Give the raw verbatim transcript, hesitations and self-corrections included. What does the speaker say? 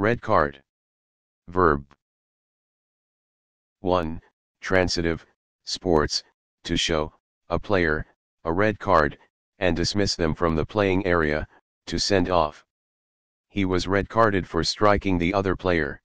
Red card. Verb. one. Transitive, sports, to show, a player, a red card, and dismiss them from the playing area, to send off. He was red carded for striking the other player.